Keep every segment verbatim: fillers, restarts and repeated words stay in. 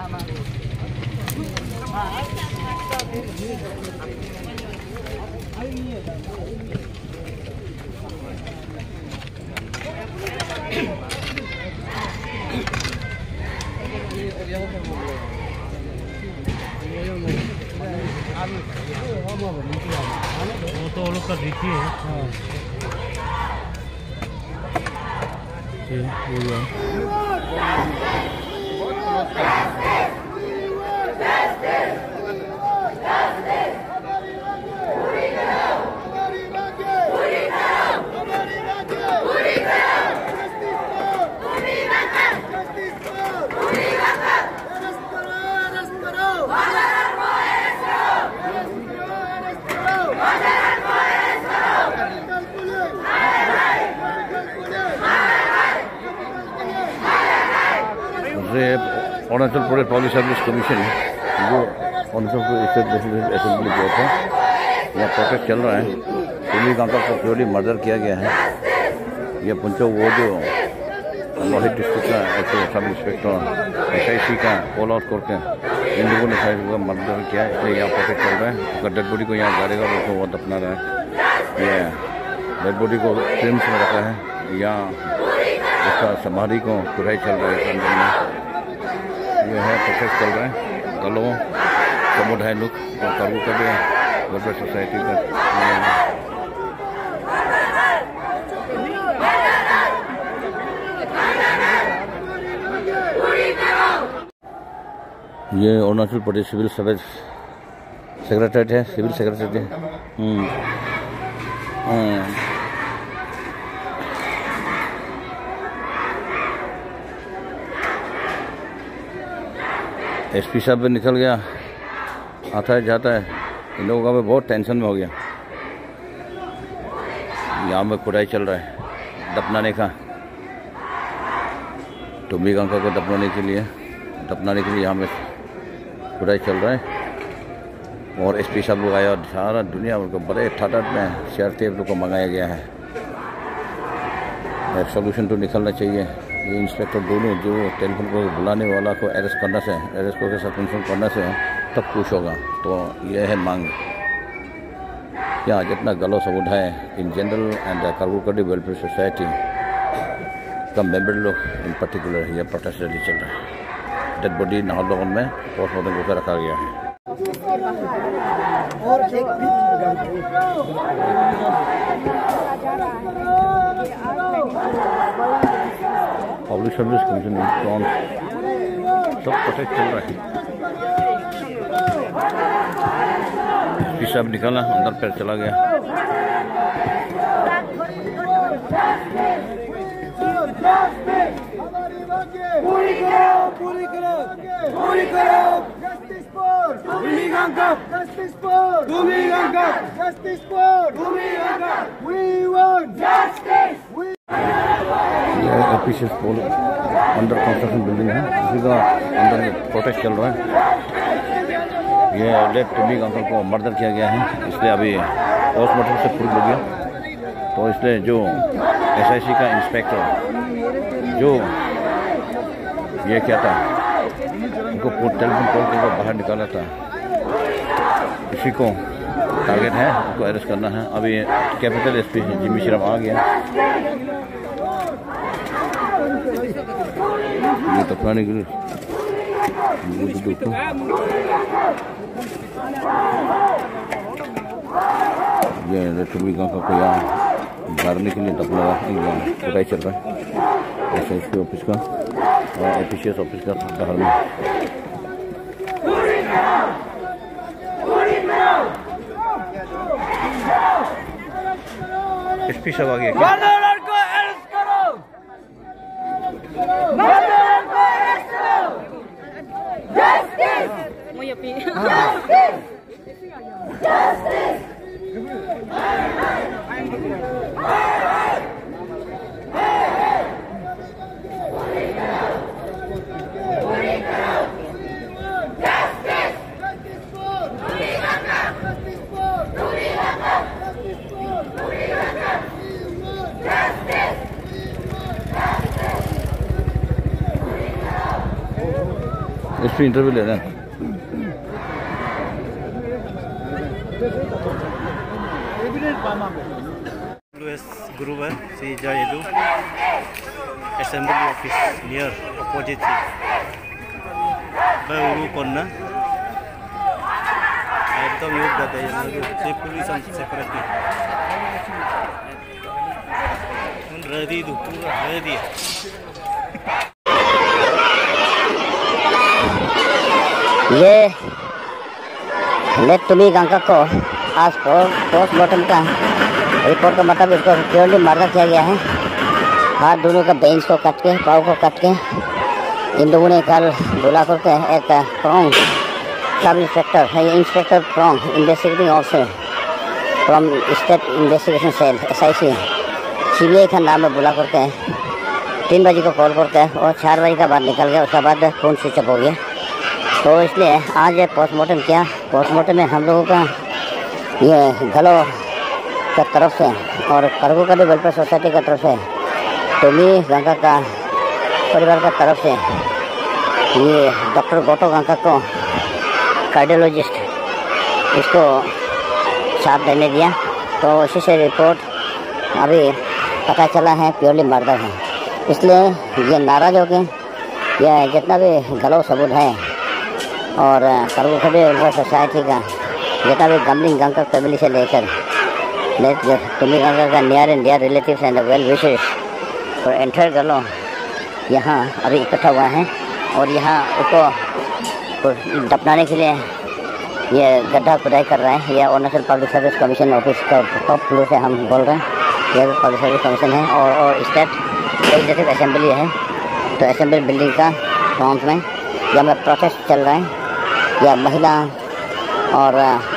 वो तो लोग का देखिए हाँ Arunachal Pradesh public service commission जो अरुणाचल प्रदेश असेंबली जो था यहाँ प्रोटेस्ट चल रहा है। तुमी गांव को प्योरली मर्डर किया गया है। ये पंचो वो जो लोहित डिस्ट्रिक्ट का सब इंस्पेक्टर एस आई सी का कॉल आउट करके इन लोगों ने शायद वो मर्डर किया, इसलिए यहाँ प्रोटेस्ट चल रहा है। अगर डेड बॉडी को यहाँ गाड़ेगा उसको वो दफना रहा है। ये डेड बॉडी को फिल्म में रखा है। यहाँ उसका समाधि को कुराई चल रहा है। अंदर में ये है प्रोटेस्ट चल रहा है। गलो समुदाय लोग और काबू कर रहे हैं वेलफेयर सोसाइटी का। ये Arunachal Pradesh civil service secretariat है, सिविल सेक्रेटरीट है। हम्म एसपी साहब भी निकल गया, आता है जाता है। इन लोगों का भी बहुत टेंशन में हो गया। यहाँ में खुदाई चल रहा है दफनाने का। टुम्बी गंगा को दफनाने के लिए दफनाने के लिए यहाँ में खुदाई चल रहा है। और एसपी साहब लोग आया और सारा दुनिया उनको बड़े तादाद में शर्ते लोग को मंगाया गया है। सोल्यूशन तो निकलना चाहिए। ये इंस्पेक्टर दोनों जो टेलीफोन को बुलाने वाला को अरेस्ट करना से अरेस्ट करके सस्पेंशन करना से तब कुछ होगा। तो ये है मांग। यहाँ जितना गलो समुदाय इन जनरल एंड काबूकड़ी वेलफेयर सोसाइटी का मेंबर लोग इन पर्टिकुलर ये प्रोटेस्ट रैली चल रहा है। डेड बॉडी नाहरलगुन में पोस्टमार्टम करके रखा गया है। पब्लिक सर्विस कमीशन सब प्रोटेस्ट चल रहा है। एसपी साहब निकाला, अंदर पैर चला गया। पूरी करो, पूरी करो, पूरी करो। Justice for Tumbi Ganga, justice for Tumbi Ganga, justice for Tumbi Ganga. We want justice. Official pole under construction building है, उसी का अंदर में प्रोटेस्ट चल रहा है। ये डेड टुम्बी गंगा को मर्डर किया गया है, इसलिए अभी पोस्टमार्टम से प्रूव हो गया। तो इसलिए जो एस आई सी का इंस्पेक्टर जो ये क्या था उनको टेलीफोन कॉल करके बाहर निकाला था, इसी को टारगेट है, उनको अरेस्ट करना है। अभी कैपिटल एसपी जिमी श्रीराम आ गया। ये तो पानी के लिए ये टुम्बी गाँव का यहाँ मारने के लिए दफना खुदाई चल रहा है। एस एस पी ऑफिस का और A P C S office का बाहर में। एस पी साहब आ गया। इस पर इंटरव्यू ले रहे हैं। Group है si Jayedu assembly office near opposite si baru konna एकदम योग करते हैं से पुलिस एंड सिक्योरिटी उन रेडी दो पूरा रेडी ये लेट तुमी गंगा को आज पोस्टमार्टम का रिपोर्ट का मतलब इसको प्योरली मर्डर किया गया है। हाथ दोनों का बेंच को कट के पाँव को कट के इन लोगों ने कल बुला करके एक फ्रॉम सब इंस्पेक्टर है, ये inspector from investigating officer from state investigation cell S I C C B I का नाम में बुला करके तीन बजे को कॉल करके और चार बजे का बाद निकल गया। उसके बाद फ़ोन स्विच ऑफ हो गया। तो इसलिए आज पोस्टमार्टम किया। पोस्टमार्टम में हम लोगों का ये गलो का तरफ से और करगो का भी वेलफेयर सोसाइटी का तरफ से तुमी गंगा का परिवार का तरफ से ये डॉक्टर गोटो गंगा को कार्डियोलॉजिस्ट इसको साथ देने दिया। तो उसी से रिपोर्ट अभी पता चला है प्योरली मर्डर है। इसलिए ये नाराज हो गए। यह जितना भी गलो सबूत है और करगो का भी वेलफेयर सोसाइटी का जितना भी गमलिंग गंगा फैमिली से लेकर तुमी गंगा का near and dear relatives and well wishes और एंटर गलो यहाँ अभी इकट्ठा हुआ है और यहाँ उसको दफनाने के लिए ये गड्ढा खुदाई कर रहे हैं। यह Arunachal public service commission office का टॉप फ्लोर से हम बोल रहे हैं। यह पब्लिक सर्विस कमीशन है और और स्टेट लेजिस्लेटिव असेंबली है। तो असेंबली बिल्डिंग का ग्राउंड में यहाँ में प्रोटेस्ट चल रहा है। यह महिला और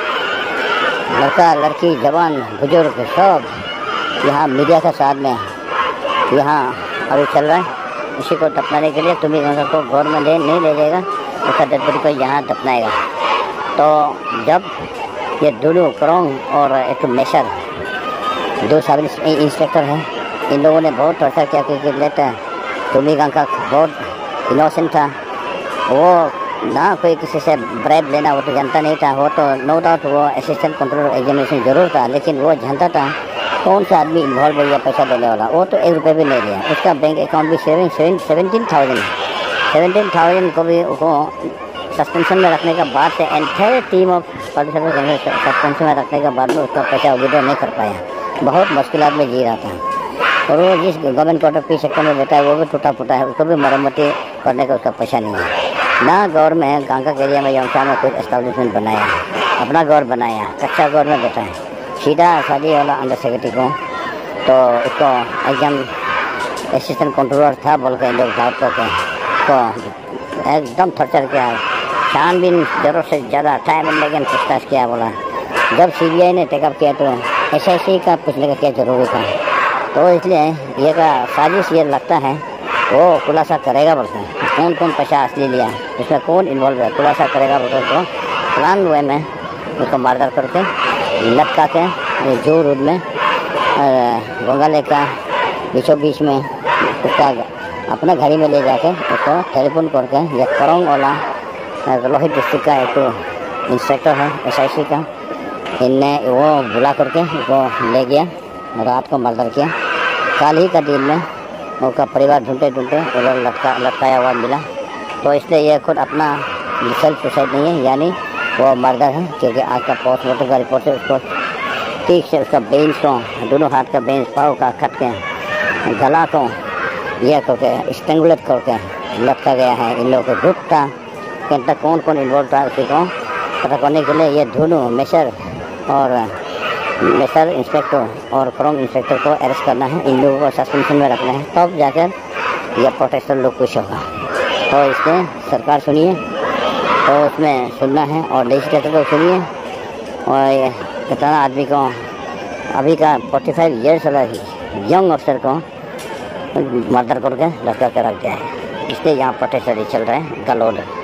लड़का लड़की जवान बुजुर्ग सब यहाँ मीडिया के साथ में यहाँ अभी चल रहा है। इसी को दफनाने के लिए तुमी गंगा को गवर्नमेंट ले नहीं ले जाएगा, उसका डेड बॉडी को यहाँ दफनाएगा। तो जब ये दोनों करोंग और एक मेसर दो सब इंस्पेक्टर हैं, इन लोगों ने बहुत टॉर्चर किया क्योंकि लेटर तुमी गंगा बहुत इनोसेंट था। वो ना कोई किसी से ब्राइब लेना वो तो जानता नहीं था। वो तो नो डाउट वो असिस्टेंट कंट्रोलर एग्जामिनेशन जरूर था, लेकिन वो जानता था कौन सा आदमी इन्वॉल्व हुआ पैसा देने वाला। वो तो एक रुपये भी नहीं दिया। उसका बैंक अकाउंट भी seven seven seventeen thousand seventeen thousand को भी उसको सस्पेंशन में रखने के बाद से entire team of public service suspension में रखने के बाद में उसका पैसा विड्रॉ नहीं कर पाया। बहुत मुश्किलात में जी रहा था। और वो जिस गवर्नमेंट क्वार्टर पी सेक्टर में बैठा है वो भी टूटा फूटा है, उसको भी मरम्मती करने का उसका पैसा नहीं है। ना गवर्नमेंट गंगा के एरिया में यौसा में कुछ एस्टेब्लिशमेंट बनाया, अपना घर बनाया, कच्चा घर में बैठा है। सीधा शादी वाला अंडर सेक्रेटरी को तो उसको एकदम असिस्टेंट कंट्रोलर था बोल के लोग धाप करके तो एकदम टॉर्चर किया। छानबीन जरूरत से ज़्यादा टाइम लेकिन पूछताछ किया। बोला जब सी बी आई ने टेकअप किया तो एस आई सी का पूछने का क्या ज़रूरी था। तो इसलिए ये का साजिश ये लगता है वो खुलासा करेगा बोलते हैं कौन कौन पैसा असली लिया, इसमें कौन इन्वॉल्व है, खुलासा करेगा बोलते तो प्लान वे में उसको मारदार करके लटका के जो रोड में गंगा लेक का बीचों बीच में उसका अपना गाड़ी में ले जाके उसको टेलीफोन करके ये करोंग वाला लोहित डिस्ट्रिक्ट का एक इंस्पेक्टर है एस आई सी का, इनने वो बुला करके वो ले गया, रात को मर्डर किया। कल ही का दिन में उसका परिवार ढूंढते ढूंढते उधर लटका लटकाया हुआ मिला। तो इसलिए ये खुद अपना सेल्फ सुसाइड नहीं है, यानी वो मर्डर है क्योंकि आज का पोस्टमार्टम का रिपोर्ट से उसको ठीक से उसका बेंच को दोनों हाथ का बेंच पाँव का कट के गला को यह करके स्ट्रेंगुलेट करके लटका गया है। इन लोगों को ग्रुप था कि कौन कौन इन्वॉल्व था उसी को पता करने के लिए ये दोनों मेसर और मेसर इंस्पेक्टर और करोंग इंस्पेक्टर को अरेस्ट करना है। इन लोगों को सस्पेंशन में रखना है, तब जाकर यह प्रोटेक्टर लोग कुछ होगा। तो इसमें सरकार सुनिए तो उसमें सुनना है और लेजिस्लेटर को सुनिए। और कितना आदमी को अभी का फोर्टी फाइव ईयर्स वाला यंग अफसर को मर्डर करके लटका के रख दिया है। इसलिए यहाँ प्रोटेस्ट चल रहा है गलोड।